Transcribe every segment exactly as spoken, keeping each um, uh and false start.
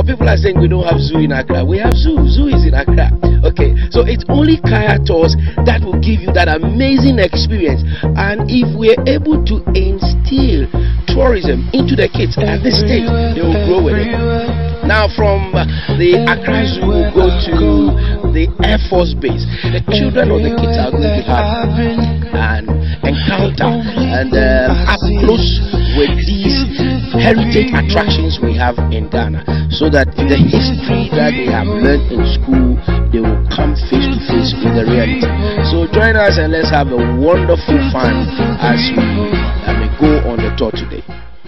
people are saying we don't have zoo in Accra. We have zoo. Zoo is in Accra. Okay, so it's only Kaya tours that will give you that amazing experience. And if we're able to instill tourism into the kids at this stage, they will grow with it. Now from uh, the Accra Zoo, we'll go to the Air Force Base. The children of the kids are going to have an encounter and uh, up close with these heritage attractions we have in Ghana, so that the history that they have learned in school, they will come face to face with the reality. So join us and let's have a wonderful fun as we I mean, go on the tour today.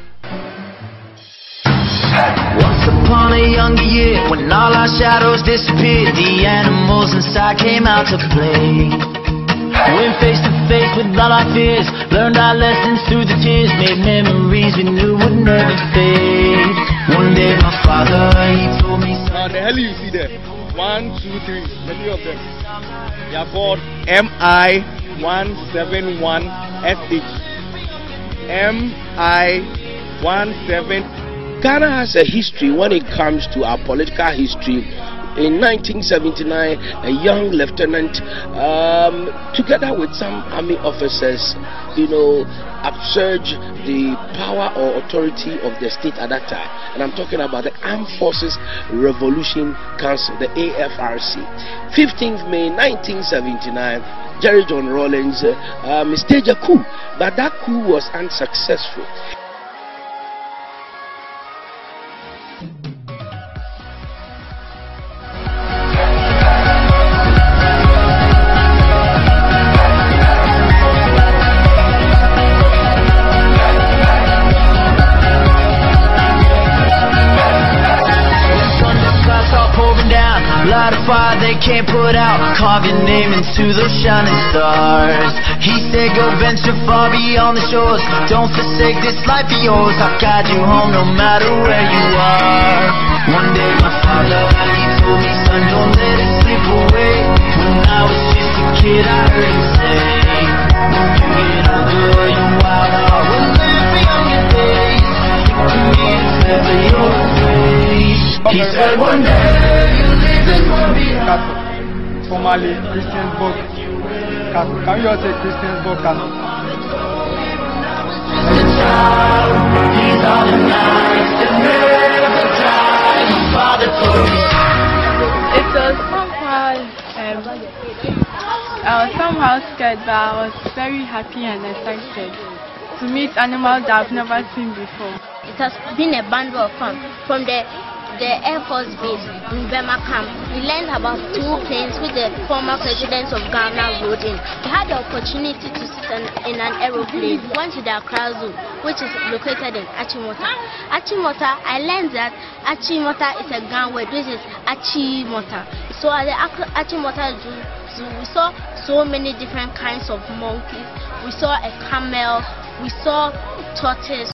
Once upon a younger year, when all our shadows disappeared, the animals inside came out to play. Went face to face with all our fears, learned our lessons through the tears, made memories we knew would never fade. One day my father, he told me, son, the hell you see there? One, two, three, many of them. They are called M I one seven one S H. M I one seven. Ghana has a history when it comes to our political history. In nineteen seventy-nine, a young lieutenant, um, together with some army officers, you know, upsurged the power or authority of the state at that time. And I'm talking about the Armed Forces Revolution Council, the A F R C. fifteenth May nineteen seventy-nine, Jerry John Rawlings uh, um, staged a coup, but that coup was unsuccessful. Light a fire they can't put out, carve your name into those shining stars. He said go venture far beyond the shores, don't forsake this life of yours, I'll guide you home no matter where you are. One day my father, he told me, son, don't let it slip away. When I was just a kid I heard him say, when you get older your wild heart will live for younger days. You can be whatever you're afraid. He said one day Formerly Christiansburg Castle. Can you all say Christiansburg Castle? It was somehow, um, I was somehow scared, but I was very happy and excited to meet animals that I've never seen before. It has been a bundle of fun. From the the Air Force Base in Bema Camp, we learned about two planes which the former president of Ghana rode in. We had the opportunity to sit in, in an aeroplane. We went to the Accra Zoo, which is located in Achimota. Achimota, I learned that Achimota is a Ghana word, which is Achimota. So at the Achimota Zoo, Zoo, we saw so many different kinds of monkeys. We saw a camel, we saw tortoise.